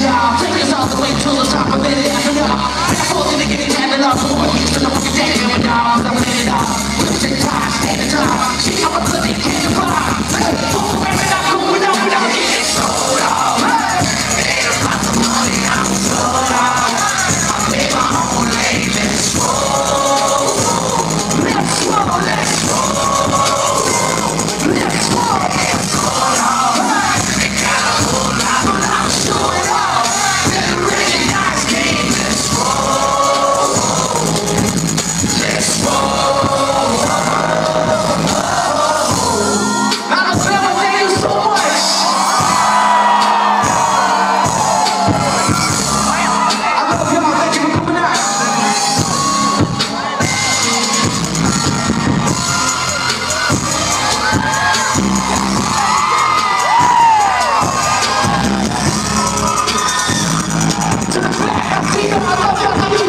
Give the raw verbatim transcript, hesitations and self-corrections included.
job. Take us all the way to the top of it. I know. I hold it again, jamming up the boy. So don't forget that you're a dog. I'm in it up. We'll take time, stand the job. She, I'm a pussy, can't fly.